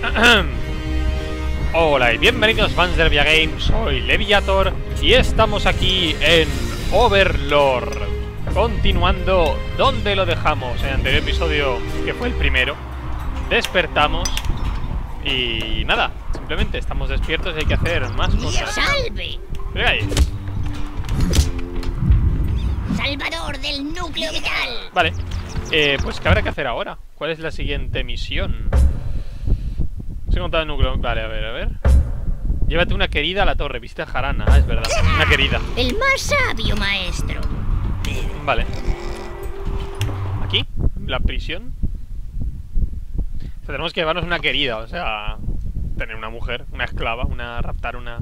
Hola y bienvenidos fans de Levia Games, soy Leviator y estamos aquí en Overlord, continuando donde lo dejamos en el anterior episodio, que fue el primero. Despertamos y nada, simplemente estamos despiertos y hay que hacer más cosas. ¡Salve! ¿Qué hay? ¡Salvador del núcleo vital! Vale, pues ¿qué habrá que hacer ahora? ¿Cuál es la siguiente misión? Se ha contado el núcleo. Vale, a ver. Llévate una querida a la torre. Visita a Jarana. Ah, es verdad. Una querida. El más sabio maestro. Vale. ¿Aquí? ¿La prisión? O sea, tenemos que llevarnos una querida. O sea, tener una mujer, una esclava, raptar una...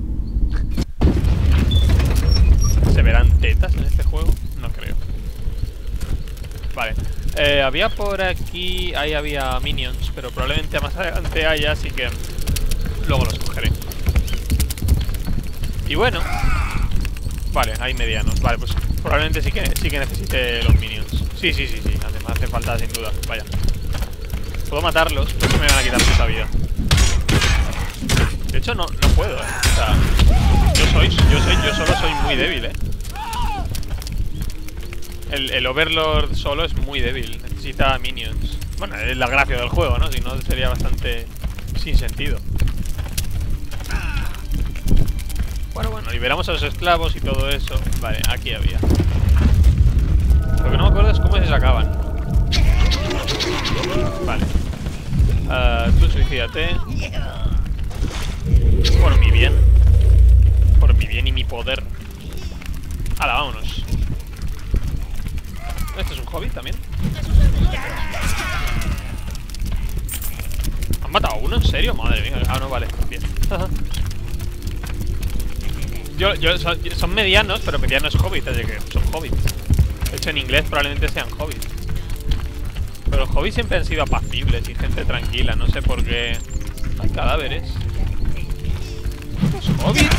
¿Se verán tetas en este juego? No creo. Vale. Había por aquí... Ahí había minions, pero probablemente más adelante haya, así que luego los cogeré. Y bueno, vale, hay medianos. Vale, pues probablemente sí que necesite los minions. Sí, además hace falta sin duda. Vaya. Puedo matarlos, pero me van a quitar mucha vida. De hecho no puedo, O sea, yo solo soy muy débil, El Overlord solo es muy débil, necesita minions. Bueno, es la gracia del juego, ¿no? Si no sería bastante sin sentido. Bueno, liberamos a los esclavos y todo eso. Vale, aquí había. Lo que no me acuerdo es cómo se sacaban. Vale. Tú suicídate. Por mi bien. Por mi bien y mi poder. Hala, vámonos. ¿Este es un hobbit también? ¿Han matado a uno? ¿En serio? Madre mía. Ah, no, vale. Bien. Son medianos, pero mediano es hobbit, así que son hobbits. De hecho, en inglés probablemente sean hobbits. Pero los hobbits siempre han sido apacibles y gente tranquila. No sé por qué... Hay cadáveres. ¿Los hobbits?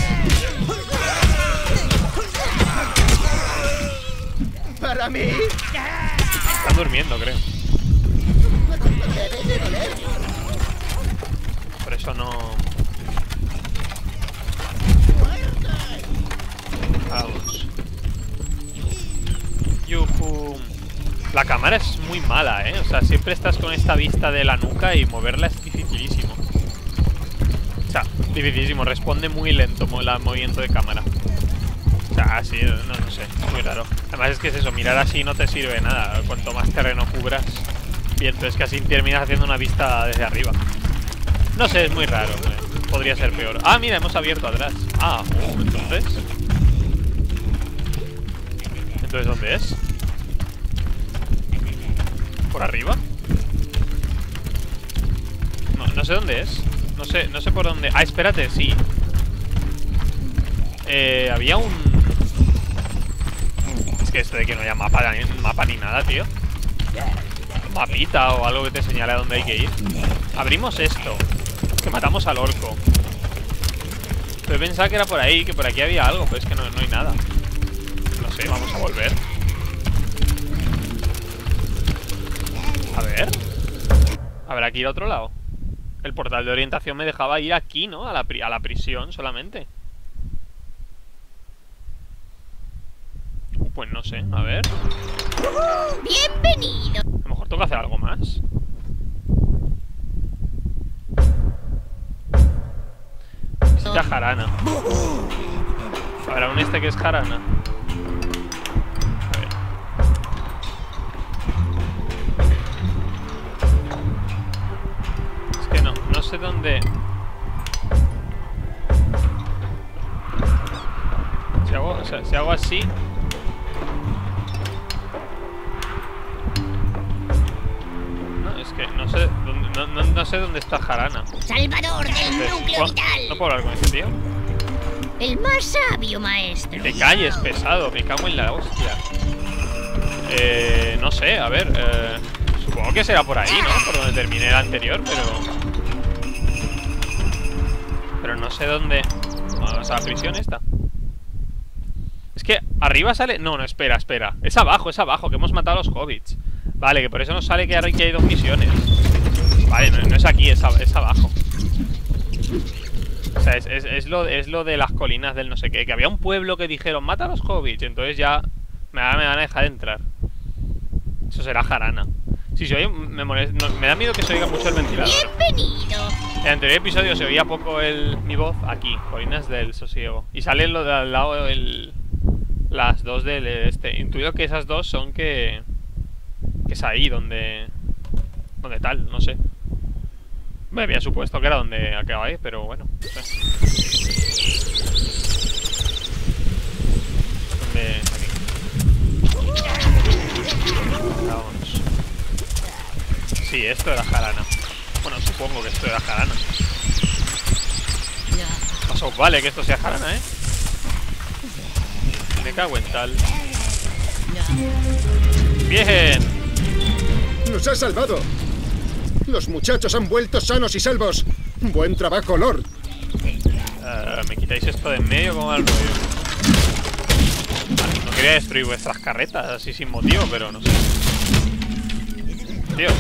Para mí. Están durmiendo, creo. Por eso no... Vamos. Yuhu. La cámara es muy mala, O sea, siempre estás con esta vista de la nuca y moverla es dificilísimo. O sea, dificilísimo. Responde muy lento el movimiento de cámara. O sea, así, no sé, es muy raro. Además es que es eso, mirar así no te sirve de nada. Cuanto más terreno cubras, bien, entonces casi terminas haciendo una vista desde arriba. No sé, es muy raro, podría ser peor. Ah, mira, hemos abierto atrás. Ah, entonces... ¿Entonces dónde es? ¿Por arriba? No sé dónde es. No sé por dónde... Ah, espérate, sí. Había un... Es que esto de que no haya mapa ni nada, tío. Un mapita o algo que te señale a dónde hay que ir. Abrimos esto. Que matamos al orco. Pero pensaba que era por ahí, que por aquí había algo, pero es que no hay nada. No sé, vamos a volver. A ver. Habrá que ir a otro lado. El portal de orientación me dejaba ir aquí, ¿no? A la prisión solamente. Pues no sé, a ver. ¡Bienvenido! A lo mejor tengo que hacer algo más. Visita Jarana. Habrá un que es Jarana. A ver. Es que no sé dónde. Si hago así. Es que no sé dónde está Jarana. ¡Salvador del núcleo vital! ¿No puedo hablar con ese tío? El más sabio maestro. Te calles, pesado, me cago en la hostia. No sé, a ver. Supongo que será por ahí, ¿no? Por donde terminé el anterior, pero no sé dónde. Vamos a la prisión esta. Es que arriba sale... No, espera. Es abajo, que hemos matado a los hobbits. Vale, que por eso nos sale que hay dos misiones. Vale, no es aquí, es abajo. O sea, es lo de las colinas del no sé qué. Que había un pueblo que dijeron, mata a los hobbits. Entonces ya me van a dejar entrar. Eso será jarana. Si se oye, me da miedo que se oiga mucho el ventilador. Bienvenido. En el anterior episodio se oía poco mi voz. Aquí, colinas del sosiego. Y sale lo de al lado las dos del este. Intuyo que esas dos son que es ahí donde tal, no sé. Me había supuesto que era donde acabáis, pero bueno, no sé. ¿Dónde? Aquí. Vámonos. Sí, esto era jarana. Bueno, supongo que esto era jarana. Más os vale que esto sea jarana, ¿eh? Me cago en tal. ¡Bien! ¡Nos has salvado! Los muchachos han vuelto sanos y salvos. Buen trabajo, Lord. Me quitáis esto de en medio como al rollo. Vale, no quería destruir vuestras carretas así sin motivo, pero no sé. Tío.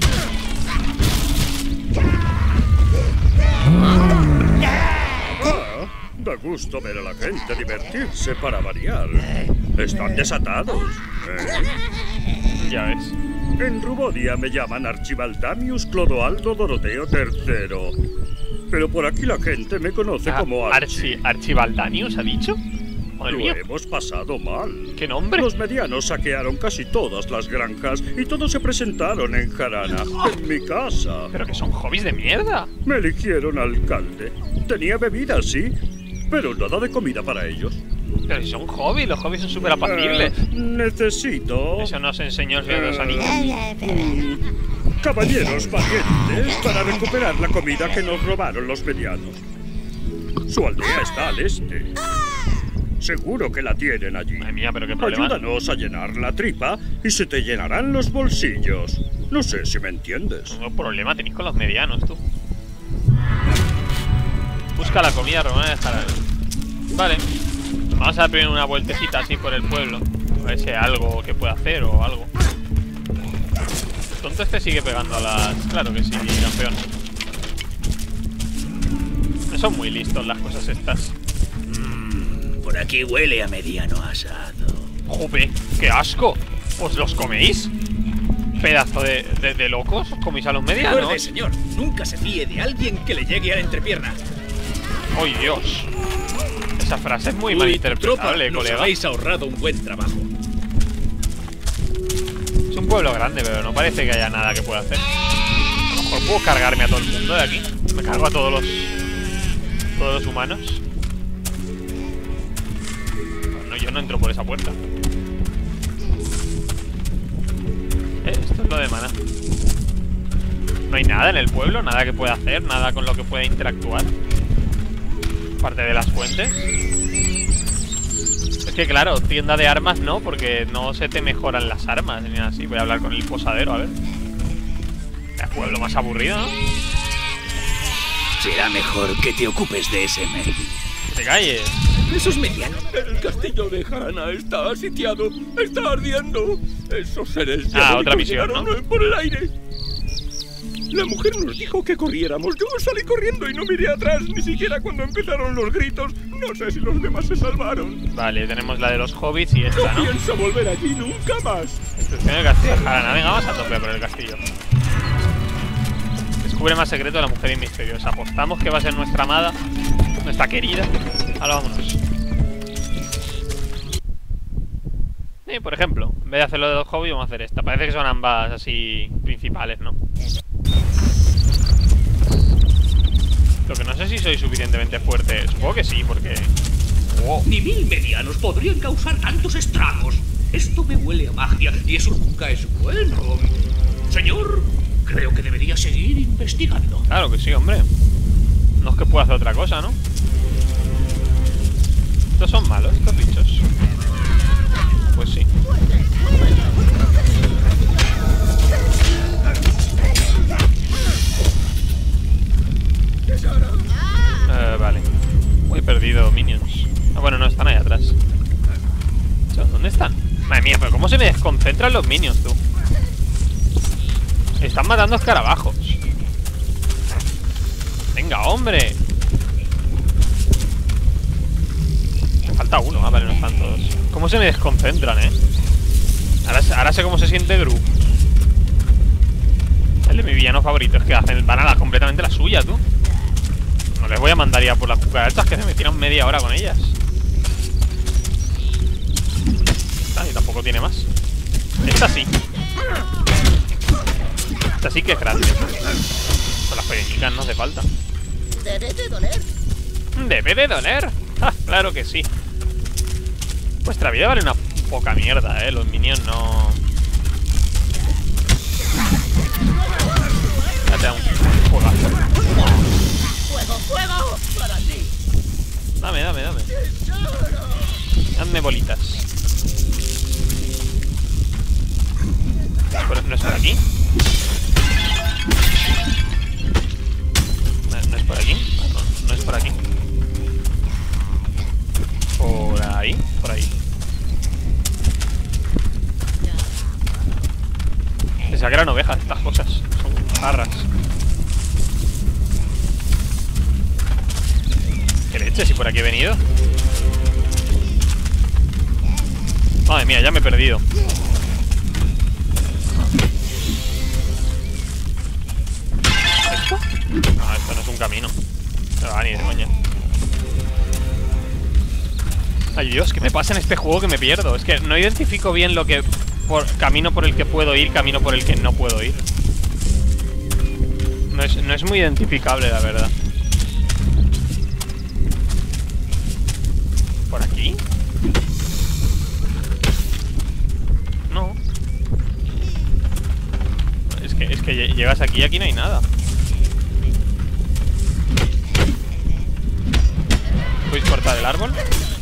Da gusto ver a la gente divertirse para variar. Están desatados, ¿eh? Ya ves. En Rubodia me llaman Archibaldamius Clodoaldo Doroteo III. Pero por aquí la gente me conoce como Archie. ¿Archibaldanius ha dicho? Madre Lo mía. hemos pasado mal. ¿Qué nombre? Los medianos saquearon casi todas las granjas y todos se presentaron en Jarana, en mi casa. Pero que son hobbies de mierda. Me eligieron alcalde. Tenía bebida, sí, pero nada de comida para ellos. Pero si son hobbies, los hobbies son súper apacibles. Necesito Eso nos enseñó el Señor de los Anillos. caballeros valientes para recuperar la comida que nos robaron los medianos. Su aldea está al este. Seguro que la tienen allí. Madre mía, pero qué problema. Ayúdanos a llenar la tripa y se te llenarán los bolsillos. No sé si me entiendes. ¿Qué problema tenéis con los medianos, tú? Busca la comida romana de Jarana. Vale. Vamos a dar primero una vueltecita así por el pueblo. A ver si hay algo que pueda hacer o algo. El tonto este sigue pegando a las... Claro que sí, campeón. No son muy listos las cosas estas. Por aquí huele a mediano asado. ¡Jope! ¡Qué asco! ¿Os los coméis? ¿Pedazo de locos? ¿Os coméis a los medianos? Recuerde, señor, nunca se fíe de alguien que le llegue a la entrepierna. ¡Ay, Dios! Esa frase es muy Tropa, malinterpretable, nos colega. habéis ahorrado un buen trabajo. Es un pueblo grande, pero no parece que haya nada que pueda hacer. A lo mejor puedo cargarme a todo el mundo de aquí. Me cargo a todos los humanos. No, yo no entro por esa puerta. Esto es lo de mana. No hay nada en el pueblo, nada que pueda hacer, nada con lo que pueda interactuar. Aparte de las fuentes. Es que claro, tienda de armas no, porque no se te mejoran las armas ni nada así. Voy a hablar con el posadero, a ver. El pueblo más aburrido, ¿no? Será mejor que te ocupes de ese Melvin. Que te calles. Esos medianos. El castillo de Jarana está asitiado, está ardiendo. Esos seres otra misión, ¿no? por el aire. La mujer nos dijo que corriéramos. Yo salí corriendo y no miré atrás, ni siquiera cuando empezaron los gritos. No sé si los demás se salvaron. Vale, tenemos la de los hobbits y esta, No ¿no? pienso volver allí nunca más. Instrucción del castillo de Jarana. Venga, vamos a tope por el castillo. Descubre más secreto de la mujer misteriosa. Apostamos que va a ser nuestra amada, nuestra querida. Ahora vámonos. Por ejemplo, en vez de hacerlo de los hobbits, vamos a hacer esta. Parece que son ambas así principales, ¿no? Lo que no sé si soy suficientemente fuerte. Supongo que sí, porque... ¡Oh! Ni 1000 medianos podrían causar tantos estragos. Esto me huele a magia y eso nunca es bueno. Señor, creo que debería seguir investigando. Claro que sí, hombre. No es que pueda hacer otra cosa, ¿no? Estos son malos, estos bichos. Pues sí. Vale. Muy perdido, minions. Ah, bueno, no, están ahí atrás. ¿Dónde están? Madre mía, pero ¿cómo se me desconcentran los minions, tú? Se están matando escarabajos. Venga, hombre. Me falta uno. Ah, vale, no están todos. ¿Cómo se me desconcentran, Ahora sé cómo se siente Gru. El de mi villano favorito. Es que van a completamente la suya, tú. No les voy a mandar ya por las cucarachas, que se me tiran media hora con ellas. Y tampoco tiene más. Esta sí. Esta sí que es gratis. Con las pequeñicas no hace falta. Debe de doler. Debe de doler. Ah, claro que sí. Vuestra vida vale una poca mierda, los minions no... Ya te da un juegazo. ¡Fuego, fuego! ¡Para ti! Dame. Hazme bolitas. ¿No es por aquí? ¿No es por aquí? No es por aquí. ¿Por ahí? Por ahí. Pensaba que eran ovejas estas cosas. Son jarras. ¿Qué leche? Si por aquí he venido. Madre mía, ya me he perdido. ¿Esto? No, esto no es un camino. No va ni de coña. Ay, Dios, ¿qué me pasa en este juego que me pierdo? Es que no identifico bien lo que... camino por el que puedo ir, camino por el que no puedo ir. No es muy identificable, la verdad. ¿Por aquí? No. Es que llegas aquí y aquí no hay nada. ¿Puedes cortar el árbol?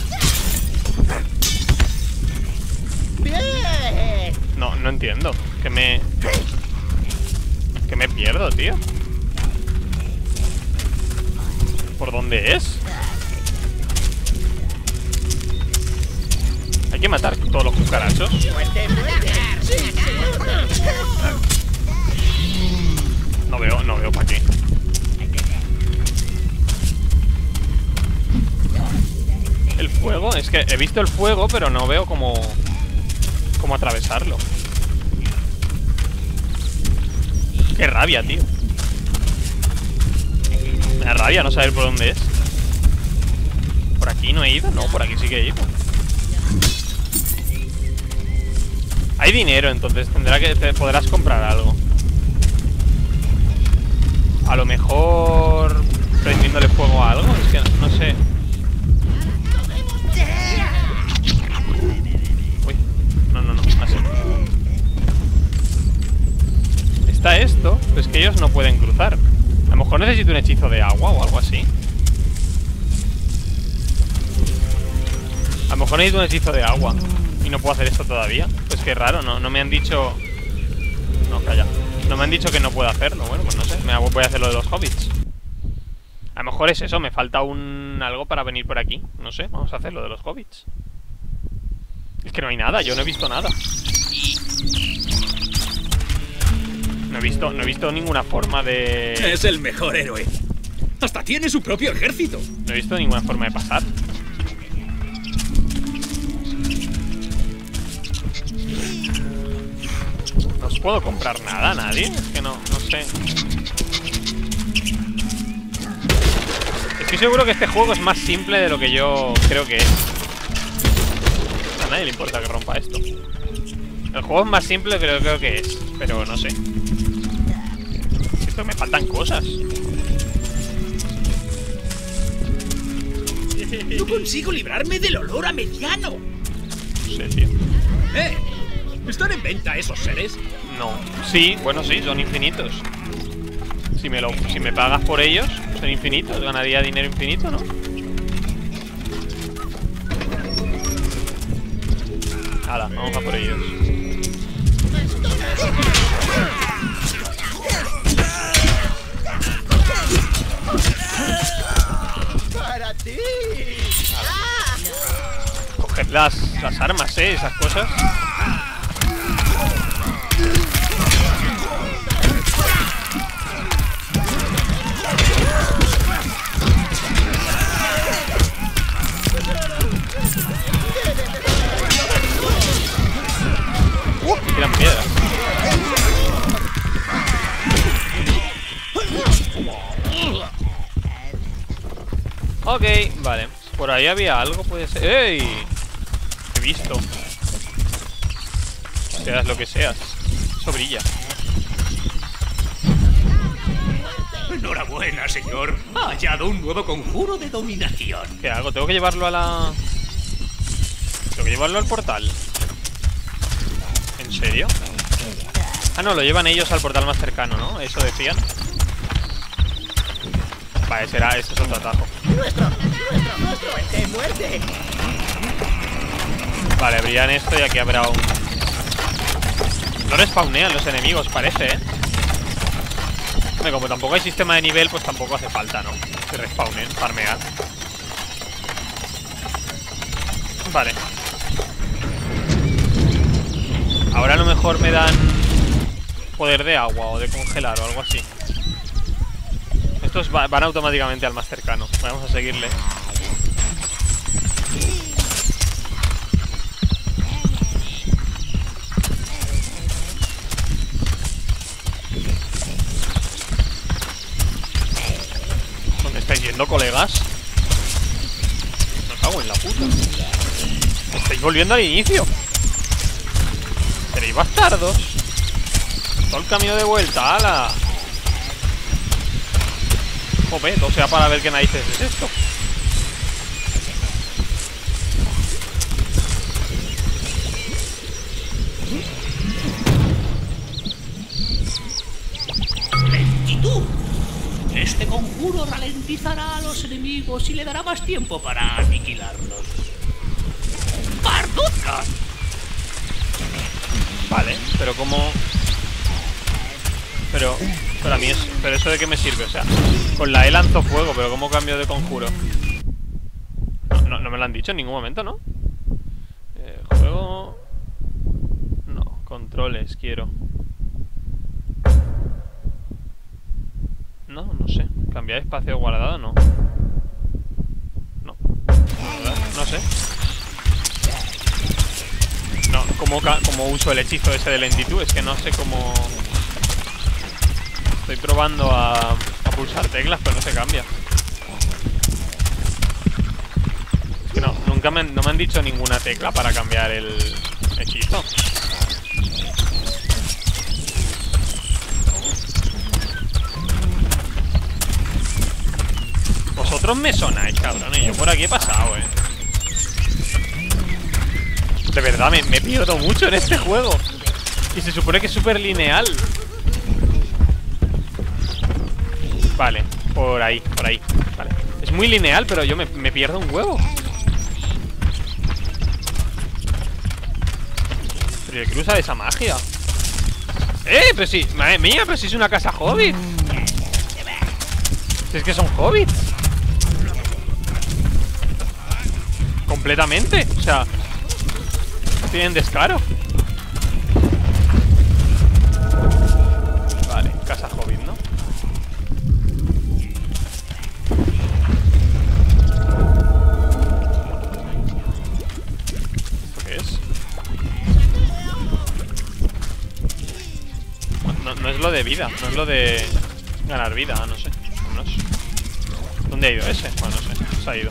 No entiendo. Que me pierdo, tío. ¿Por dónde es? Hay que matar todos los cucarachos. No veo para qué. El fuego, es que he visto el fuego, pero no veo cómo atravesarlo. Qué rabia, tío. Me da rabia no saber por dónde es. ¿Por aquí no he ido? No, por aquí sí que he ido. Hay dinero, entonces te podrás comprar algo. A lo mejor prendiéndole fuego a algo. Es que no sé. Uy, no, así. Está esto, pues que ellos no pueden cruzar. A lo mejor necesito un hechizo de agua o algo así. A lo mejor necesito un hechizo de agua y no puedo hacer esto todavía. Pues qué raro, no me han dicho... No, calla. No me han dicho que no puedo hacerlo. Bueno, pues no sé, voy a hacer lo de los hobbits. A lo mejor es eso, me falta algo para venir por aquí. No sé, vamos a hacer lo de los hobbits. Es que no hay nada, yo no he visto nada. No he visto ninguna forma de... Es el mejor héroe. Hasta tiene su propio ejército. No he visto ninguna forma de pasar. No os puedo comprar nada a nadie. Es que no sé. Estoy seguro que este juego es más simple de lo que yo creo que es. A nadie le importa que rompa esto. El juego es más simple de lo que creo que es. Pero no sé. Esto me faltan cosas. No consigo librarme del olor a mediano. No sé, tío. ¿Están en venta esos seres? No. Sí, bueno, sí, son infinitos. Si me pagas por ellos, son infinitos. Ganaría dinero infinito, ¿no? Hala, vamos a por ellos. ¡Para ti! Coged las armas, esas cosas. Ok, vale. Por ahí había algo, puede ser. ¡Ey! He visto. Seas lo que seas. Eso brilla. Enhorabuena, señor. Ha hallado un nuevo conjuro de dominación. ¿Qué hago? ¿Tengo que llevarlo a la...? ¿Tengo que llevarlo al portal? ¿En serio? Ah, no, lo llevan ellos al portal más cercano, ¿no? Eso decían. Vale, ese es otro atajo. ¡Nuestro! ¡Muerte! Vale, abrirán esto y aquí habrá un... No respawnean los enemigos, parece, ¿eh? Hombre, como tampoco hay sistema de nivel, pues tampoco hace falta, ¿no? Que respawnen, farmear. Vale. Ahora a lo mejor me dan poder de agua o de congelar o algo así. Estos van automáticamente al más cercano. Vamos a seguirle. ¿Dónde estáis yendo, colegas? Me cago en la puta. Estáis volviendo al inicio. Seréis bastardos. Todo el camino de vuelta, ala. Jope, o sea, para ver qué narices es esto. Lentitud. Este conjuro ralentizará a los enemigos y le dará más tiempo para aniquilarlos. ¡Parduca! Vale, pero como... Pero a mí es... ¿Pero eso de qué me sirve? O sea, con la E lanzo fuego, pero ¿cómo cambio de conjuro? No me lo han dicho en ningún momento, ¿no? Juego... No, controles quiero. No sé. ¿Cambiar espacio guardado? No. No sé. No, ¿cómo uso el hechizo ese de lentitud? Es que no sé cómo... Estoy probando a pulsar teclas, pero no se cambia. Es que no me han dicho ninguna tecla para cambiar el hechizo. Vosotros me sonáis, cabrones. Yo por aquí he pasado, De verdad, me pierdo mucho en este juego. Y se supone que es súper lineal. Vale, por ahí. Vale. Es muy lineal, pero yo me pierdo un huevo. Pero ¿qué usa de esa magia? Pero sí, madre mía, pero si es una casa hobbit. Si es que son hobbits. Completamente, o sea, no tienen descaro. Vale, casa hobbit, ¿no? ¿Esto qué es? No es lo de vida, no es lo de ganar vida, no sé. ¿Dónde ha ido ese? Bueno, no sé, se ha ido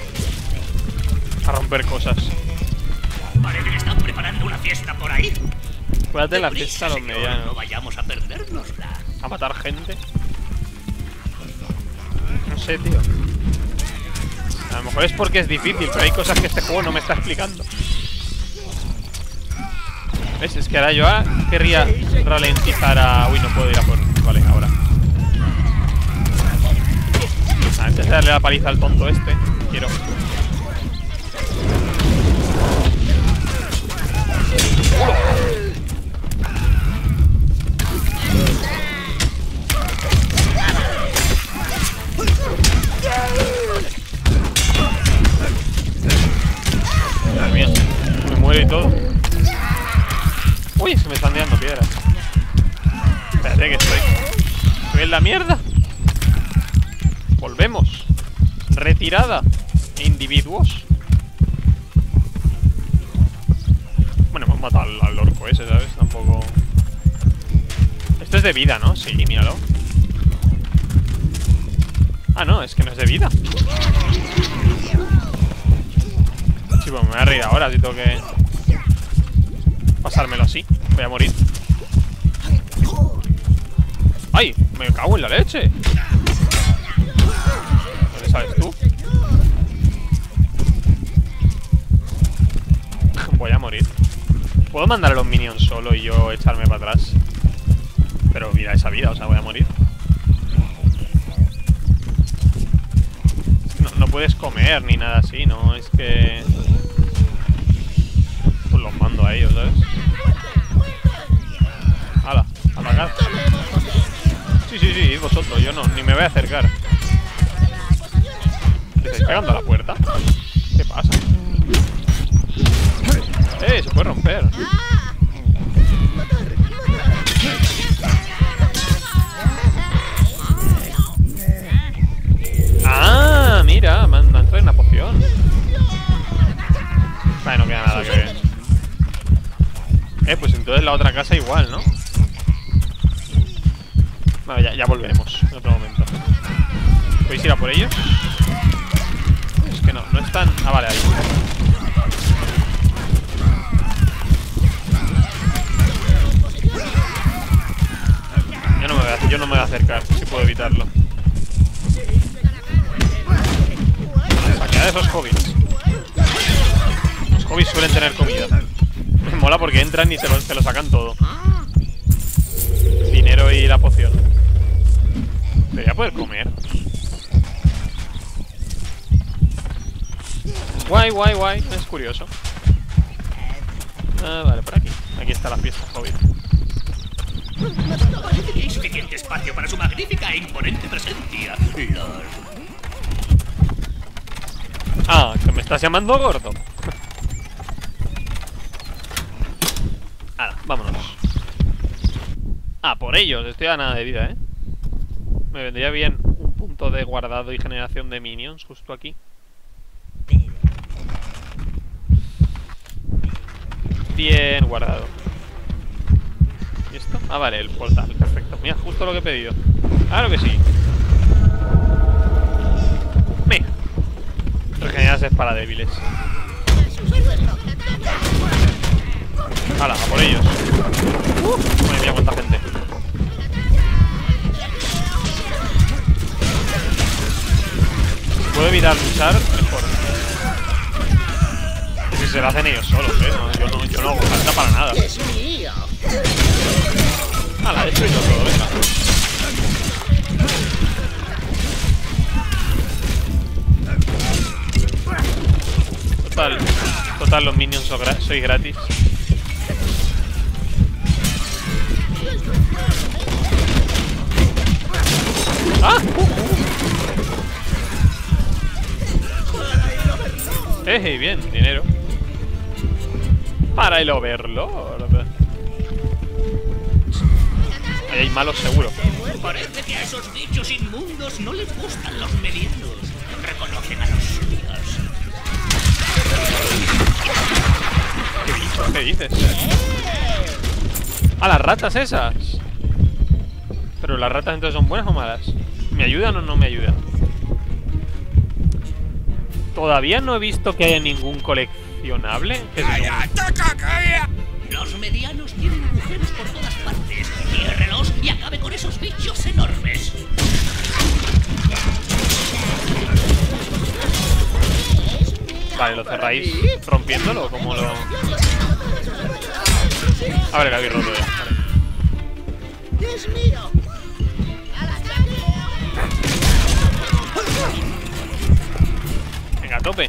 a romper cosas. Parece que están preparando una fiesta por ahí. Cuídate la fiesta a los señor, medianos. No vayamos a perdérnosla. A matar gente. No sé, tío. A lo mejor es porque es difícil, pero hay cosas que este juego no me está explicando. ¿Ves? Es que ahora yo querría ralentizar a... Uy, no puedo ir a por... Vale, ahora. Antes de darle la paliza al tonto este, quiero... Madre mía, me muero y todo. Uy, se me están tirando piedras. Espérate que estoy en la mierda. Volvemos. Retirada. Individuos. Bueno, hemos matado al orco ese, ¿sabes? Tampoco... Esto es de vida, ¿no? Sí, míralo. Ah, no, es que no es de vida. Sí, pues me voy a reír ahora si tengo que pasármelo así. Voy a morir. ¡Ay! ¡Me cago en la leche! ¿Dónde sabes tú? Voy a morir. Puedo mandar a los minions solo y yo echarme para atrás. Pero mira esa vida, o sea, voy a morir. No puedes comer ni nada así, ¿no? Es que... pues los mando a ellos, ¿sabes? ¡Hala! ¡Atacar! Sí, vosotros, yo no, ni me voy a acercar. ¿Te estáis pegando a la puerta? ¿Qué pasa? Se puede romper. Ah, mira, me han traído una poción. Vale, no queda nada que ver. Pues entonces la otra casa igual, ¿no? Vale, ya volveremos en otro momento. ¿Podéis ir a por ellos? Es que no están... Ah, vale, ahí. Yo no me voy a acercar, si puedo evitarlo. Saquead de esos hobbits. Los hobbits suelen tener comida. Me mola porque entran y se lo sacan todo. Dinero y la poción. Debería poder comer. Guay. Es curioso. Vale, por aquí. Aquí está la fiesta hobbit. Parece que hay suficiente espacio para su magnífica e imponente presencia. Ah, que me estás llamando gordo. Ahora, vámonos. Ah, por ellos, estoy a nada de vida, ¿eh? Me vendría bien un punto de guardado y generación de minions justo aquí. Bien guardado. ¿Y esto? Ah, vale, el portal, perfecto. Mira, justo lo que he pedido. Claro que sí. Venga. Regenerarse es para débiles. ¡Hala, a por ellos! Madre mía, cuánta gente. Si puedo evitar luchar, mejor. Y si se lo hacen ellos solos, no, yo no hago falta para nada. ¡Hala, destruirlo todo, venga! Total, los minions sois gratis. ¡Ah! Bien, dinero. Para el Overlord. Ahí hay malos seguro. Parece que a esos bichos inmundos no les gustan los medianos. Reconocen a los suyos. ¿Qué bicho? ¿Qué dices? ¡Ah, las ratas esas! Pero las ratas entonces son buenas o malas. ¿Me ayudan o no me ayudan? Todavía no he visto que haya ningún coleccionable. ¿Qué es eso? Los medianos tienen agujeros por todas partes. Ciérrelos y acabe con esos bichos enormes. Vale, ¿lo cerráis rompiéndolo o cómo lo...? A ver, que habéis roto ya. Vale. ¡Es mío! Venga, a tope.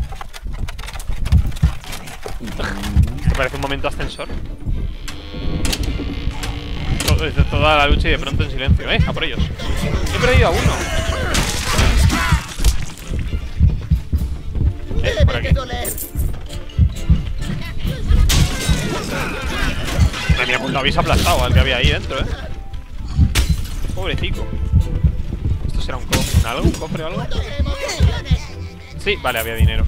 ¿Te parece un momento ascensor? Toda la lucha y de pronto en silencio. A por ellos. He perdido a uno. Por aquí. Madre mía, lo habéis aplastado al que había ahí dentro, Pobrecito. ¿Esto será un cofre? ¿Un cofre o algo? Sí, vale, había dinero.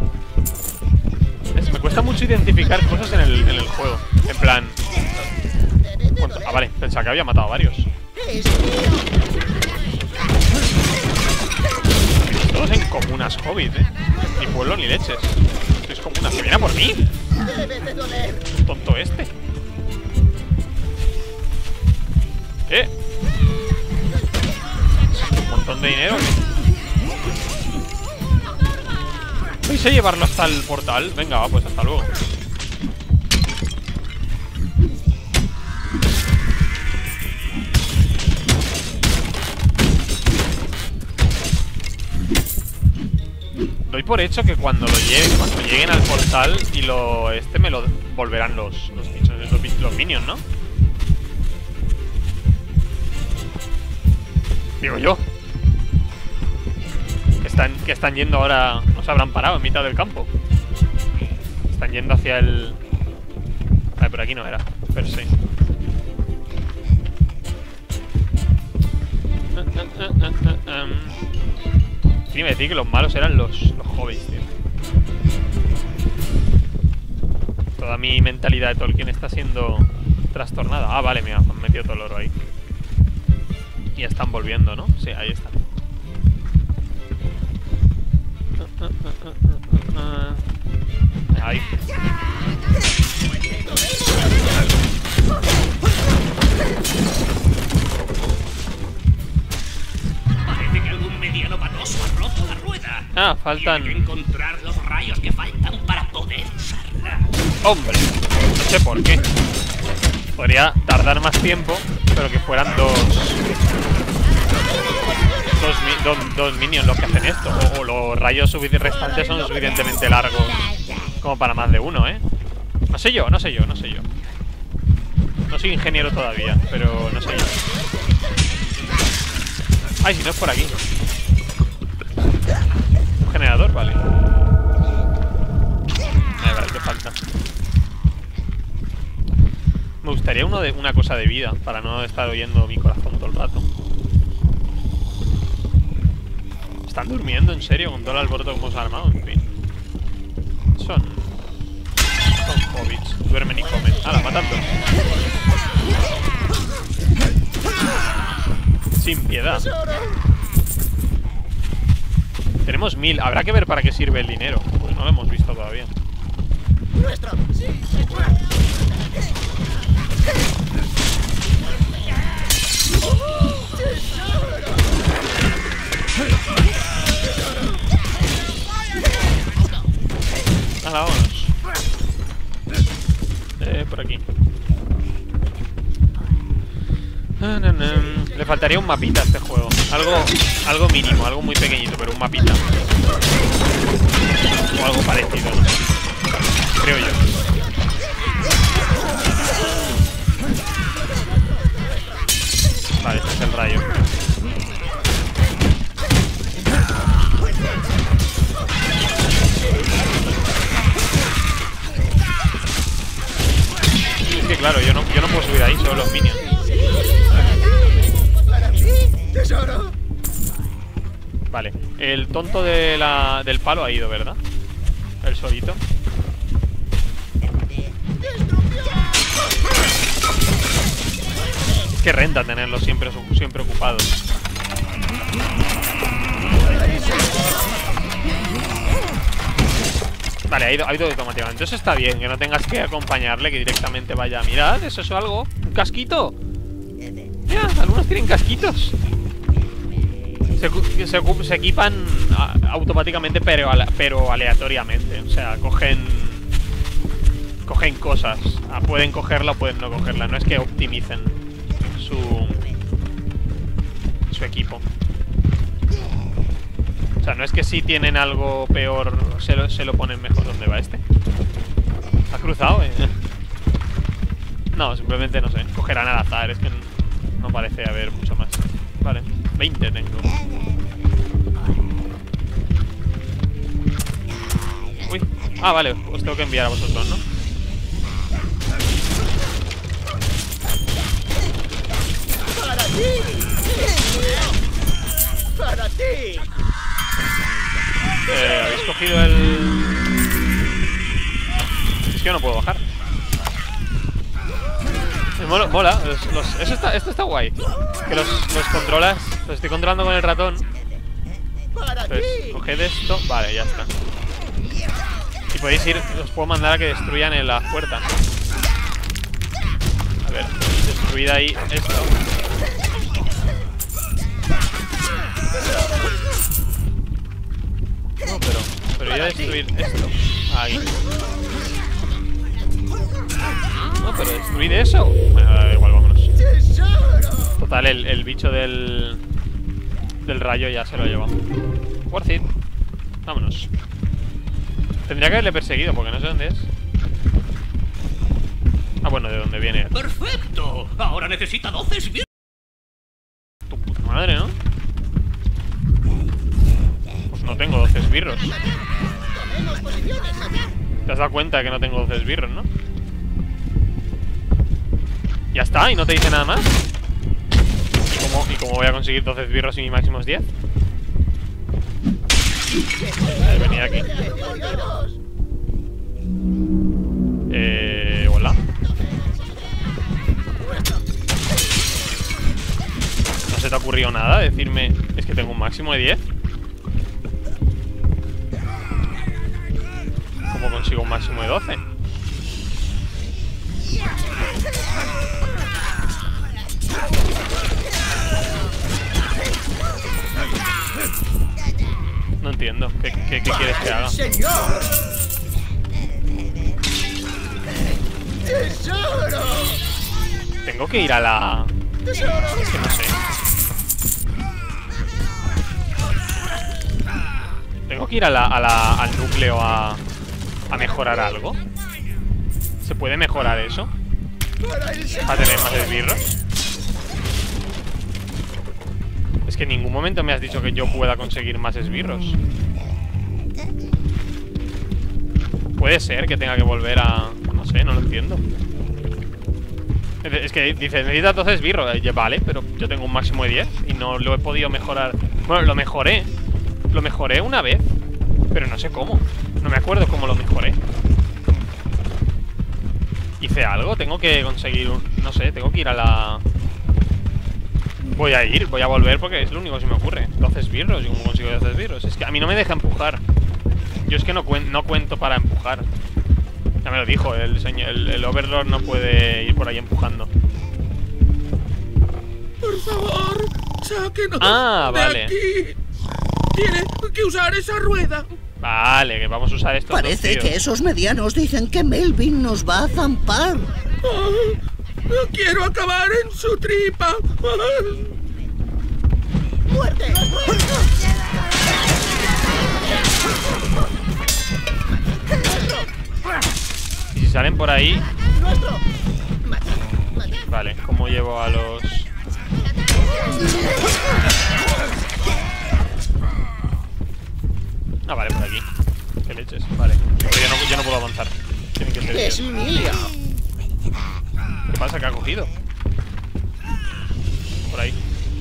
Me cuesta mucho identificar cosas en el juego. En plan... Ah, vale, pensaba que había matado a varios. Comunas hobbit, Ni pueblo ni leches. Es comunas. ¿Que viene a por mí? Debe de doler. Tonto este. ¿Qué? Un montón de dinero. ¿Vais a llevarlo hasta el portal? Venga, va, pues hasta luego. Doy por hecho que cuando lleguen al portal y me lo volverán los bichos, los minions, ¿no? Digo yo. Que están yendo ahora. No se habrán parado en mitad del campo. Están yendo hacia el... Vale, por aquí no era. Pero sí. Quiero decir que los malos eran los hobbits, tío. Toda mi mentalidad de Tolkien está siendo trastornada. Ah, vale, mira, han metido todo el oro ahí. Y ya están volviendo, ¿no? Sí, ahí están. Ahí. Parece que algún mediano patoso ha roto la rueda. Ah, faltan... Tiene que encontrar los rayos que faltan para poder usarla. Hombre, no sé por qué. Podría tardar más tiempo, pero que fueran dos minions los que hacen esto. O los rayos restantes son lo suficientemente largos como para más de uno, ¿eh? No sé yo. No soy ingeniero todavía, pero no sé yo. Ay, si no es por aquí. Un generador, vale. Vale, ¿qué falta? Me gustaría una cosa de vida para no estar oyendo mi corazón todo el rato. ¿Están durmiendo en serio con todo el alboroto que hemos armado? En fin. Son hobbits. Duermen y comen. ¡Hala, matando! Sin piedad. Tenemos 1000. Habrá que ver para qué sirve el dinero. Pues no lo hemos visto todavía. Nuestro. Sí, Hala, vámonos. Por aquí. Le faltaría un mapita a este juego. Algo mínimo, algo muy pequeñito, pero un mapita. O algo parecido, ¿no? Creo yo. Vale, este es el rayo. Es que claro, yo no puedo subir ahí, solo los minions. tesoro. Vale, el tonto del palo ha ido, ¿verdad? El solito. Qué renta tenerlos siempre ocupados. Vale, ha ido automáticamente. Eso está bien, que no tengas que acompañarle, que directamente vaya. Mirad, eso es algo. Un casquito. Mira, algunos tienen casquitos. Se equipan automáticamente, pero aleatoriamente. O sea, cogen cosas. Pueden cogerla o pueden no cogerla. No es que optimicen su equipo. O sea, no es que si tienen algo peor se lo ponen mejor. ¿Dónde va este? ¿Ha cruzado? No, simplemente no sé. Cogerán al azar. Es que no parece haber mucho más. Vale, 20 tengo. Uy. Ah, vale, os tengo que enviar a vosotros, ¿no? ¡Para ti! ¡Para ti! ¿Habéis cogido el...? Es que yo no puedo bajar. Mola. Esto está guay. Que los controlas. Los estoy controlando con el ratón. Entonces, coged esto. Vale, ya está. Y podéis ir, os puedo mandar a que destruyan en las puertas. A ver, destruid ahí esto. No, pero voy a destruir esto. Ahí. No, pero destruid eso. Bueno, da igual, vámonos. Total, el bicho del rayo ya se lo ha llevado. Worth it. Vámonos. Tendría que haberle perseguido porque no sé dónde es. Ah, bueno, de dónde viene. ¡Perfecto! Ahora necesita 12 esbirros. Tu puta madre, ¿no? Pues no tengo 12 esbirros. Te has dado cuenta de que no tengo 12 esbirros, ¿no? Ya está, y no te dice nada más. ¿Y cómo voy a conseguir 12 esbirros y mi máximo es 10? Venid aquí. Hola. ¿No se te ha ocurrido nada? Decirme, es que tengo un máximo de 10. ¿Cómo consigo un máximo de 12? No entiendo. ¿Qué quieres que haga? ¡Señor! ¡Tesoro! Tengo que ir a la... Es que no sé. Tengo que ir al núcleo a mejorar algo. ¿Se puede mejorar eso? ¿Para tener más esbirros? Es que en ningún momento me has dicho que yo pueda conseguir más esbirros. Puede ser que tenga que volver a... No sé, no lo entiendo. Es que dice, necesitas 12 esbirros. Vale, pero yo tengo un máximo de 10 y no lo he podido mejorar. Bueno, lo mejoré. Lo mejoré una vez, pero no sé cómo. No me acuerdo cómo lo mejoré. ¿Hice algo? Tengo que conseguir un... No sé, tengo que ir a la... Voy a volver porque es lo único que se me ocurre. 12 esbirros, ¿y cómo consigo 12 esbirros? Es que a mí no me deja empujar. Yo es que no cuento para empujar. Ya me lo dijo, el Overlord no puede ir por ahí empujando. Por favor, sáquenos vale. de aquí. Tiene que usar esa rueda. Vale, que vamos a usar esto. Parece que esos medianos dicen que Melvin nos va a zampar. No quiero acabar en su tripa. ¡Muerte! Y si salen por ahí... ¡Nuestro! Vale, ¿cómo llevo a los...? Ah, vale, por aquí. Qué leches, vale. Pero yo no puedo avanzar. Tienen que ser ¡Es ellos. Emilia! ¿Qué pasa? ¿Qué ha cogido? Por ahí.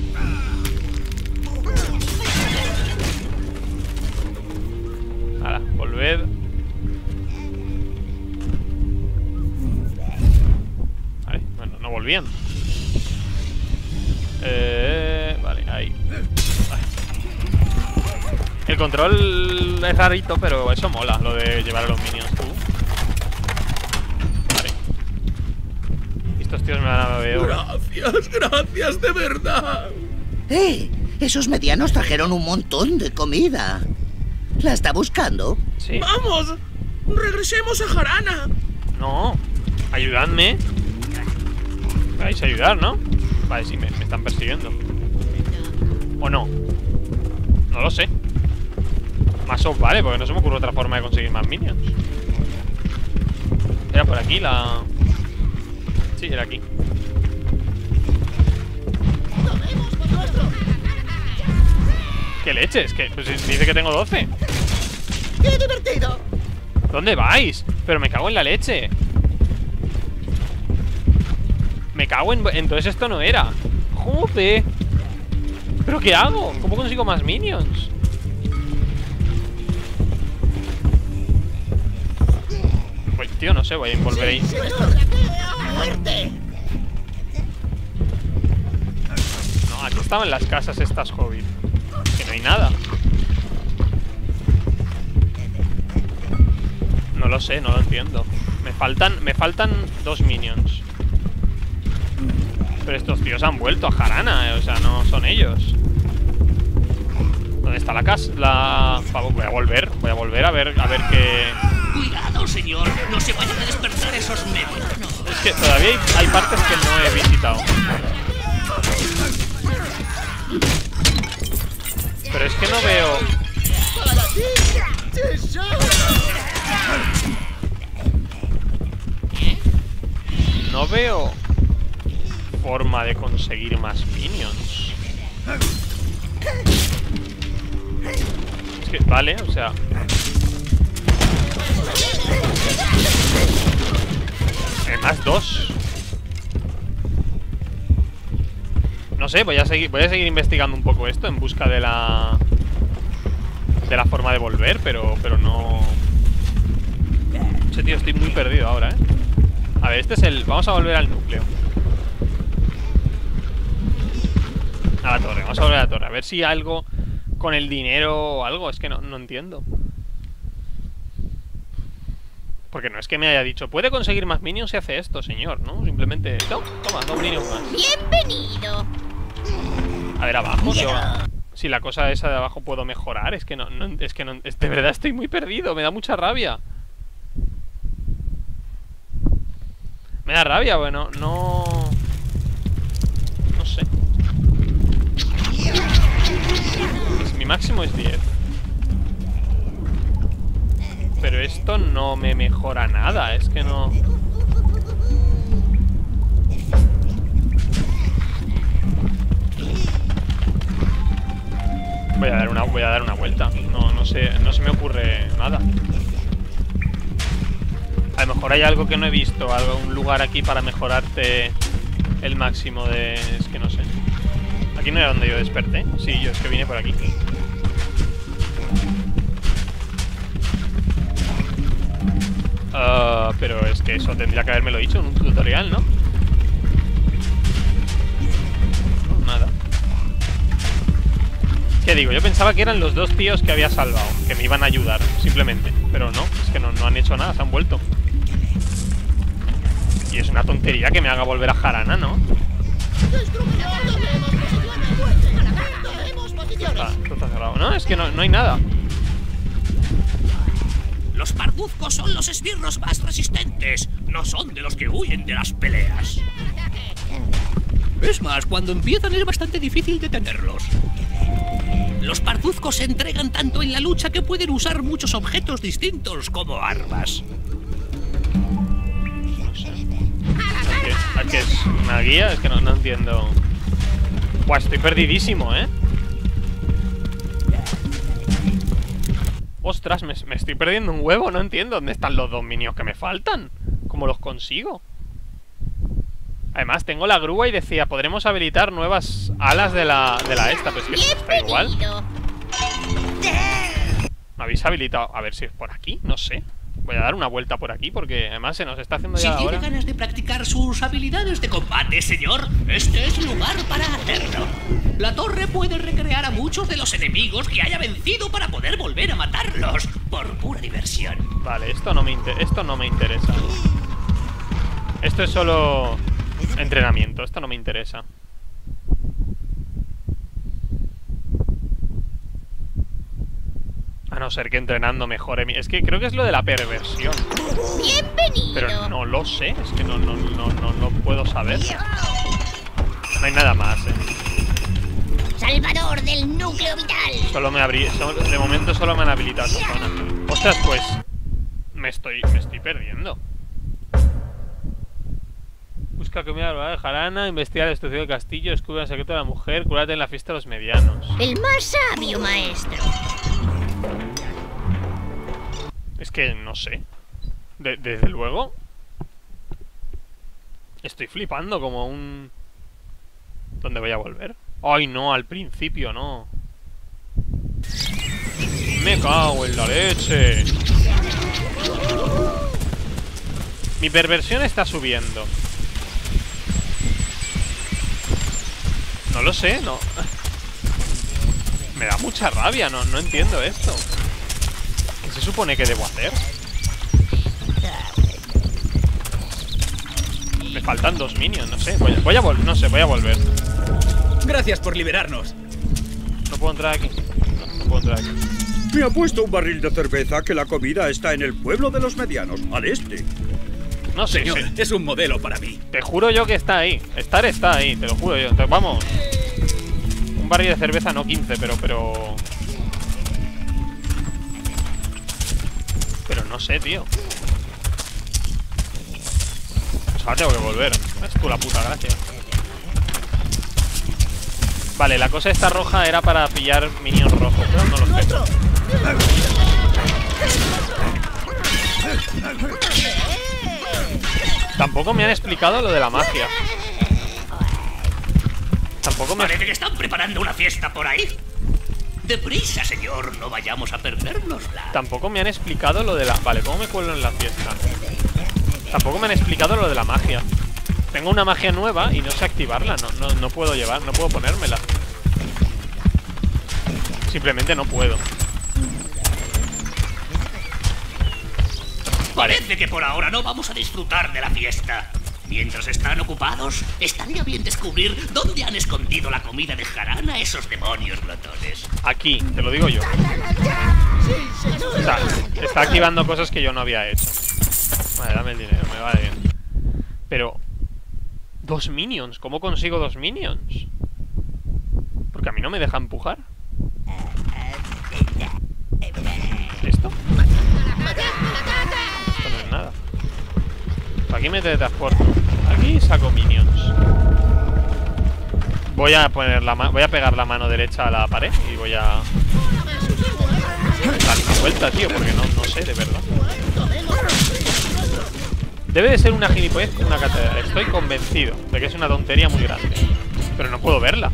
Ahora, volved. Vale, bueno, no volvían. Vale, ahí. Vale. El control es rarito, pero eso mola, lo de llevar a los minions tú. Vale. Estos tíos me van a beber. Gracias de verdad. Esos medianos trajeron un montón de comida. ¿La está buscando? Sí. ¡Vamos! ¡Regresemos a Jarana! No. Ayudadme. Vais a ayudar, ¿no? Vale, sí, me están persiguiendo. ¿O no? No lo sé. Más os vale, porque no se me ocurre otra forma de conseguir más minions. Era por aquí la... Sí, era aquí. ¿Qué leches? Que pues dice que tengo 12. ¡Qué divertido! ¿Dónde vais? Pero me cago en la leche. Me cago en... Entonces esto no era. Joder. ¿Pero qué hago? ¿Cómo consigo más minions? Pues, tío, no sé, voy a envolver ahí. ¡Muerte! No, aquí estaban las casas estas, Hobbit. Que no hay nada. No lo sé, no lo entiendo. Me faltan 2 minions. Pero estos tíos han vuelto a Jarana, o sea, no son ellos. ¿Dónde está la casa? Voy a volver a ver qué... Cuidado, señor. No se vayan a despertar esos medianos. Es que todavía hay partes que no he visitado. Pero es que no veo... No veo forma de conseguir más minions. Es que, vale, o sea... Más 2. No sé, voy a seguir investigando un poco esto en busca de la forma de volver, pero no... No sé, tío, estoy muy perdido ahora, ¿eh? A ver, este es el... Vamos a volver al núcleo. A la torre, vamos a volver a la torre. A ver si algo con el dinero o algo. Es que no entiendo. Porque no es que me haya dicho, puede conseguir más minions si hace esto, señor, ¿no? Simplemente... No, toma, 2 minions más. Bienvenido. A ver, abajo, si la cosa esa de abajo puedo mejorar. Es que de verdad estoy muy perdido. Me da mucha rabia. Me da rabia, bueno, no sé. Mi máximo es 10. Pero esto no me mejora nada. Es que no... Voy a dar una vuelta. No se me ocurre nada. A lo mejor hay algo que no he visto. Un lugar aquí para mejorarte el máximo de... Es que no sé. Aquí no era donde yo desperté. Sí, yo es que vine por aquí. Pero es que eso tendría que habérmelo dicho en un tutorial, ¿no? No, nada. ¿Qué digo? Yo pensaba que eran los 2 tíos que había salvado, que me iban a ayudar, simplemente. Pero no, es que no han hecho nada, se han vuelto. Y es una tontería que me haga volver a Jarana, ¿no? Ah, esto está cerrado. No, es que no hay nada. Los parduzcos son los esbirros más resistentes. No son de los que huyen de las peleas. Es más, cuando empiezan es bastante difícil detenerlos. Los parduzcos se entregan tanto en la lucha que pueden usar muchos objetos distintos como armas. No sé. ¿A qué es una guía? Es que no entiendo. Buah, estoy perdidísimo, ¿eh? Ostras, me estoy perdiendo un huevo. No entiendo dónde están los 2 minions que me faltan. ¿Cómo los consigo? Además, tengo la grúa y decía, podremos habilitar nuevas alas de la esta. Pero es que esto está igual. ¿Me habéis habilitado? A ver si es por aquí, no sé. Voy a dar una vuelta por aquí porque además se nos está haciendo ya la hora. Si tiene ganas de practicar sus habilidades de combate, señor, este es el lugar para hacerlo. La torre puede recrear a muchos de los enemigos que haya vencido para poder volver a matarlos por pura diversión. Vale, esto no me interesa. Esto es solo entrenamiento, esto no me interesa. A no ser que entrenando mejore mi... Es que creo que es lo de la perversión. Bienvenido. Pero no lo sé, es que no puedo saber. No hay nada más, Salvador del núcleo vital. De momento solo me han habilitado esa zona. Ostras, pues me estoy perdiendo. Busca comida de Jarana, investiga la destrucción del castillo, descubre el secreto de la mujer, cúrate en la fiesta de los medianos. El más sabio maestro. Es que no sé. Desde luego estoy flipando como un... ¿Dónde voy a volver? Ay, no, al principio no. Me cago en la leche. Mi perversión está subiendo. No lo sé, no. Me da mucha rabia, no entiendo esto. ¿Qué se supone que debo hacer? Me faltan 2 minions, no sé. Voy a volver. Gracias por liberarnos. No puedo entrar aquí. No puedo entrar aquí. Me ha puesto un barril de cerveza que la comida está en el pueblo de los medianos, al este. No sé, Señor, es un modelo para mí. Te juro yo que está ahí. Está ahí, te lo juro yo. Entonces, vamos. Un barril de cerveza, no 15, pero... Pero no sé, tío. Pues ahora tengo que volver. Es tú la puta gracia. Vale, la cosa esta roja era para pillar minions rojos, pero no los tengo. Tampoco me han explicado lo de la magia. Tampoco me... Parece que están preparando una fiesta por ahí. Deprisa, señor, no vayamos a perdérnosla. Tampoco me han explicado lo de la... Vale, ¿cómo me cuelo en la fiesta? Tampoco me han explicado lo de la magia. Tengo una magia nueva y no sé activarla. No puedo no puedo ponérmela. Simplemente no puedo. Vale. Parece que por ahora no vamos a disfrutar de la fiesta. Mientras están ocupados, estaría bien descubrir dónde han escondido la comida de jarana esos demonios glotones. Aquí, te lo digo yo. O sea, está activando cosas que yo no había hecho. Vale, dame el dinero, me vale bien. Pero... 2 minions, ¿cómo consigo 2 minions? Porque a mí no me deja empujar. ¿Esto? Esto no es nada. Aquí me teletransporto. Aquí saco minions. Voy a pegar la mano derecha a la pared y voy a dar una vuelta, tío, porque no sé, de verdad. Debe de ser una gilipollez con una catedral. Estoy convencido de que es una tontería muy grande. Pero no puedo verla.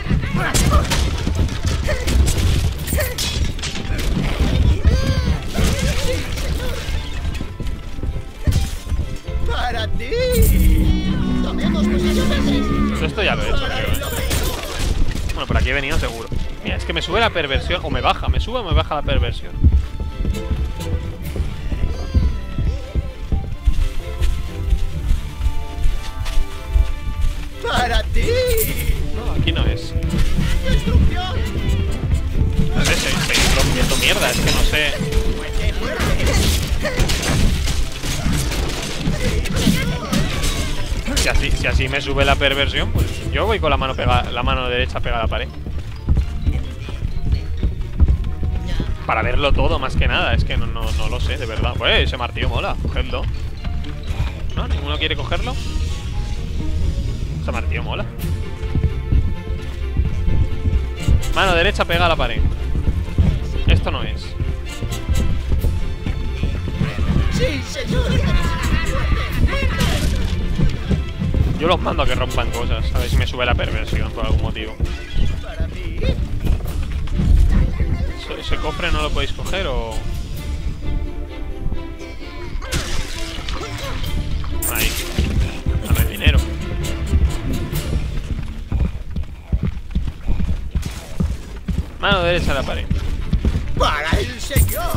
¡Para ti! Tomemos posición antes. Esto ya lo he hecho, creo, ¿eh? Bueno, por aquí he venido seguro. Mira, es que me sube la perversión. O me baja, me sube o me baja la perversión. ¡Para ti! No, aquí no es. ¡Destrucción! No sé, seguir rompiendo mierda, es que no sé. Si así me sube la perversión, pues yo voy con la mano derecha pegada a la pared. Para verlo todo, más que nada. Es que no lo sé, de verdad. Pues ese martillo mola, cogedlo. ¿No? ¿Ninguno quiere cogerlo? Ese martillo mola. Mano derecha pegada a la pared. Esto no es. ¡Sí, señor! Yo los mando a que rompan cosas. A ver si me sube la perversión por algún motivo. ¿Para mí? ¿Ese cofre no lo podéis coger o...? Ahí. Dame el dinero. Mano derecha a la pared. ¡Para el señor!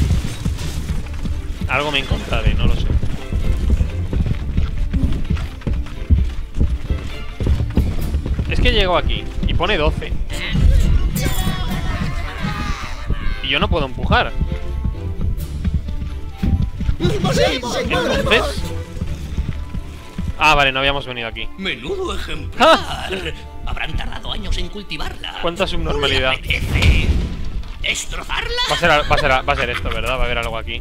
Algo me encontraré, no lo sé. Es que llego aquí y pone 12. Y yo no puedo empujar. Entonces... Ah, vale, no habíamos venido aquí. Menudo ejemplar. Habrán tardado años en cultivarla. ¿Cuánta subnormalidad? ¿Me apetece destrozarla? Va a ser esto, ¿verdad? Va a haber algo aquí.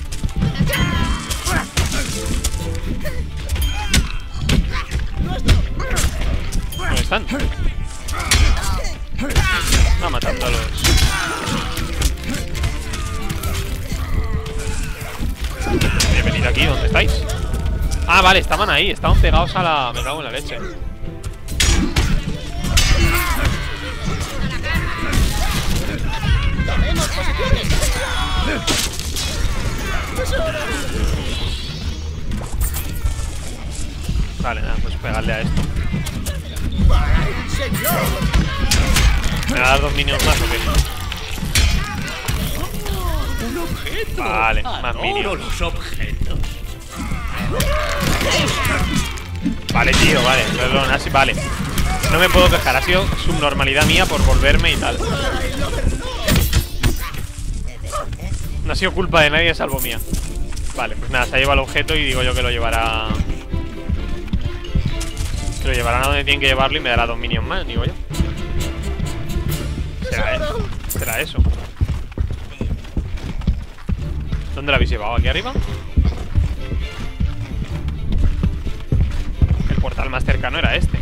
¿Dónde están? Va matando a los... Voy a venir aquí, ¿dónde estáis? Ah, vale, estaban ahí, estaban pegados a la... Me cago en la leche. ¡Tomemos posiciones! Vale, nada, pues pegarle a esto. ¡Para el señor! ¿Me va a dar 2 minions más o qué? Un objeto. Vale, más Adoro minions. los objetos. Vale, tío, vale. Perdón, así, vale. No me puedo quejar, ha sido subnormalidad mía por volverme y tal. No ha sido culpa de nadie salvo mía. Vale, pues nada, se ha llevado el objeto y digo yo que lo llevará... Que lo llevarán a donde tienen que llevarlo y me dará 2 minions más, digo yo. Será eso. ¿Dónde lo habéis llevado? ¿Aquí arriba? El portal más cercano era este.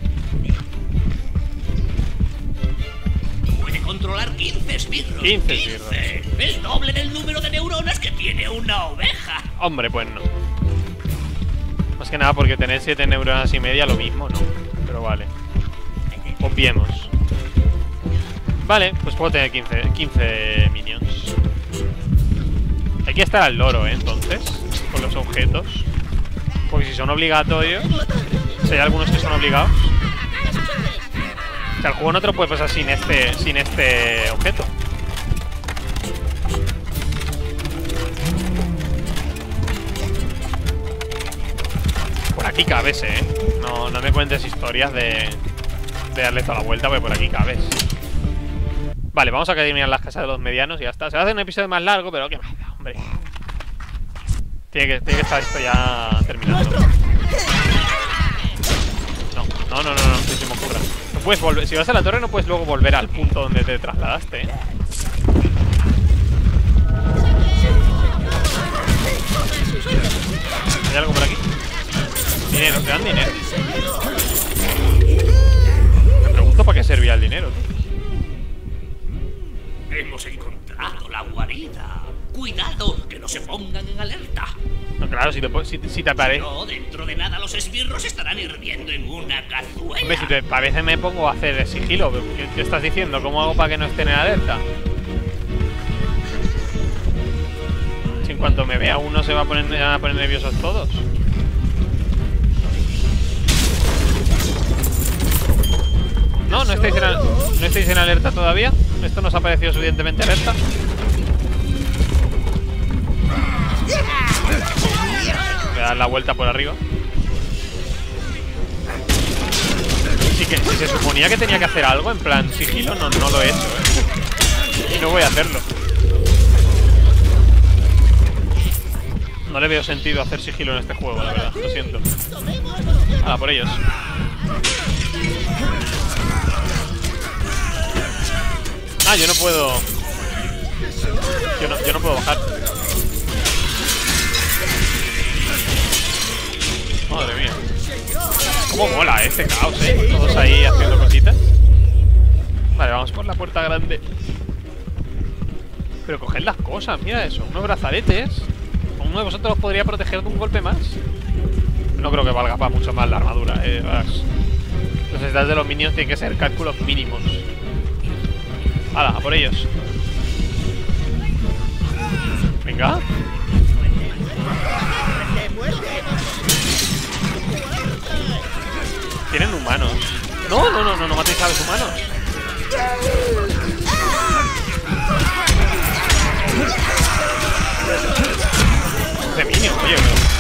Puede controlar 15 esbirros. 15 esbirros. El doble del número de neuronas que tiene una oveja. Hombre, pues no. Más que nada porque tener 7 neuronas y media lo mismo, ¿no? Pero vale. Obviemos. Vale, pues puedo tener 15 minions. Hay que estar al loro, entonces, con los objetos. Porque si son obligatorios, si hay algunos que son obligados. O sea, el juego no te lo puede pasar sin este objeto. Por aquí cabes, No me cuentes historias de darle toda la vuelta, porque por aquí cabes. Vale, vamos a terminar las casas de los medianos y ya está. Se va a hacer un episodio más largo, pero qué más da, hombre. Tiene que estar esto ya terminado. No, que se me ocurra. No puedes volver. Si vas a la torre no puedes luego volver al punto donde te trasladaste, ¿Hay algo por aquí? Dinero, te dan dinero. Me pregunto para qué servía el dinero, tío. Hemos encontrado la guarida. Cuidado, que no se pongan en alerta. No, claro, si te aparece... No, dentro de nada los esbirros estarán hirviendo en una cazuela. Hombre, si te parece me pongo a hacer sigilo. ¿Qué estás diciendo? ¿Cómo hago para que no estén en alerta? Si en cuanto me vea uno se va a poner nerviosos todos. No estáis en alerta todavía. Esto nos ha parecido suficientemente alerta. Voy a dar la vuelta por arriba. Si se suponía que tenía que hacer algo en plan sigilo, no lo he hecho, Y no voy a hacerlo. No le veo sentido hacer sigilo en este juego, la verdad. Lo siento. Hala, por ellos. Ah, yo no puedo. Yo no puedo bajar. Madre mía. Cómo mola este caos, Todos ahí haciendo cositas. Vale, vamos por la puerta grande. Pero coged las cosas, mira eso. Unos brazaletes. Uno de vosotros os podría proteger de un golpe más. No creo que valga para mucho más la armadura, Los stats de los minions tienen que ser cálculos mínimos. ¡Hala, a por ellos! Venga. Tienen humanos. No matéis a los humanos. De minions, oye,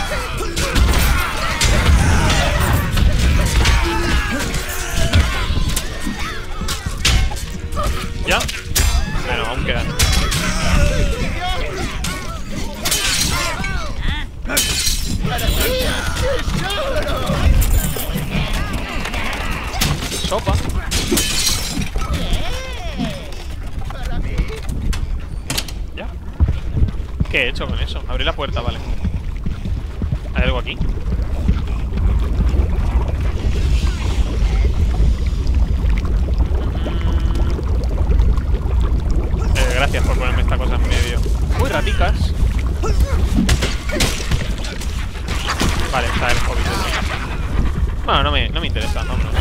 ¿ya? Bueno, aún quedan. Sopa. ¿Ya? ¿Qué he hecho con eso? Abrí la puerta, vale. ¿Hay algo aquí? Gracias por ponerme esta cosa en medio. Uy, raticas. Vale, está el hobbit. Bueno, no me interesa, vámonos.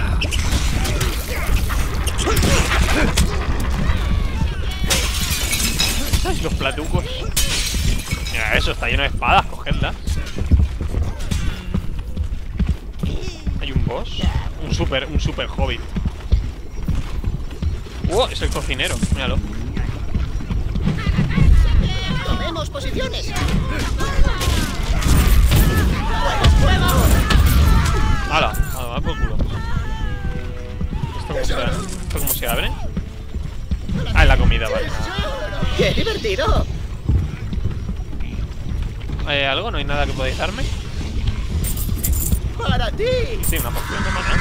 ¡Ay, los platucos! Mira eso, está lleno de espadas, cogedlas. Hay un boss. Un super hobbit. Es el cocinero, míralo. Tomemos posiciones. ¡Hala! ¡Hala, por culo! ¿Esto cómo se abre? Ah, es la comida, vale. ¡Qué divertido! ¿Hay algo? ¿No hay nada que podáis darme? ¡Para ti! Sí, una poción de maná.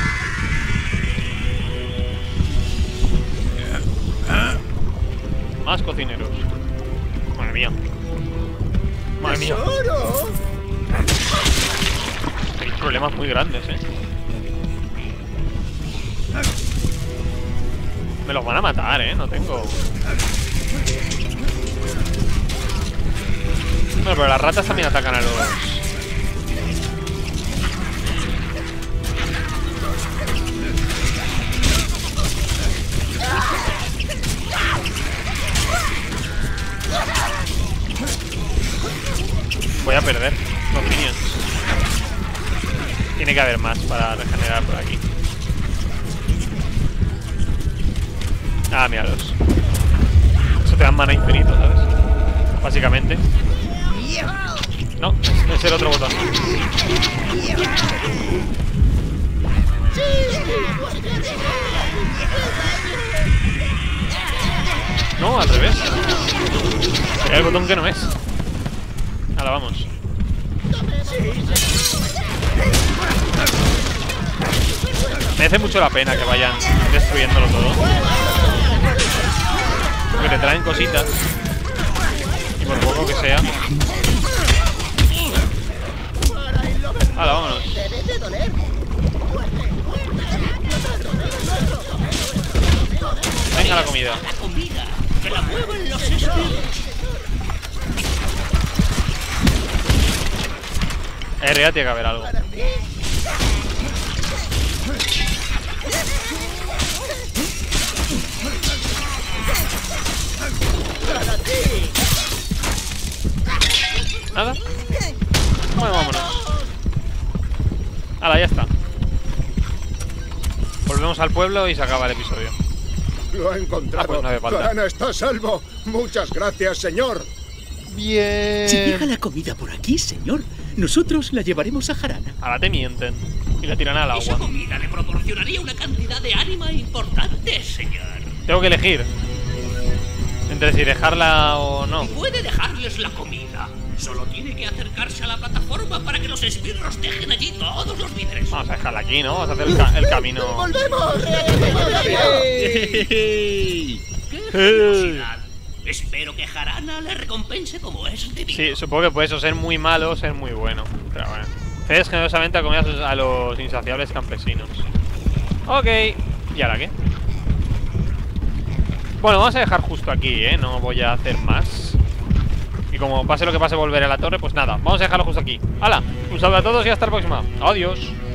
Más cocineros. Madre mía. Madre mía. ¡Tesoro! Hay problemas muy grandes, Me los van a matar, no tengo. Bueno, pero las ratas también atacan a los. Voy a perder los minions. Tiene que haber más para regenerar por aquí. Ah, míralos. Eso te dan mana infinito, ¿sabes? Básicamente. No, es el otro botón. No, al revés. Sería el botón que no es. Ahora vamos. Merece mucho la pena que vayan destruyéndolo todo. Porque te traen cositas. Y por poco que sea. Ahora vámonos. Venga la comida. Que la mueven los espíritus. Arriba tiene que haber algo. ¿Nada? Bueno, vámonos. Ahora, ya está. Volvemos al pueblo y se acaba el episodio. Lo he encontrado. Pues no hace falta. Jarana está a salvo. Muchas gracias, señor. Bien. Si deja la comida por aquí, señor, nosotros la llevaremos a Jarana. Ahora te mienten. Y la tiran al Esa agua. comida le proporcionaría una cantidad de ánima importante, señor. Tengo que elegir entre si dejarla o no. Puede dejarles la comida. Solo tiene que acercarse a la plataforma para que los esbirros dejen allí todos los víveres. Vamos a dejarla aquí, ¿no? Vamos a hacer el camino. ¡Volvemos! ¡Qué generosidad! Espero que Jarana le recompense como es debido. Sí, supongo que puede eso ser muy malo o ser muy bueno. Pero bueno. Cedes generosamente a comida a los insaciables campesinos. Ok. ¿Y ahora qué? Bueno, vamos a dejar justo aquí, no voy a hacer más. Y como pase lo que pase, volveré a la torre, pues nada, vamos a dejarlo justo aquí. ¡Hala! Un saludo a todos y hasta la próxima. Adiós.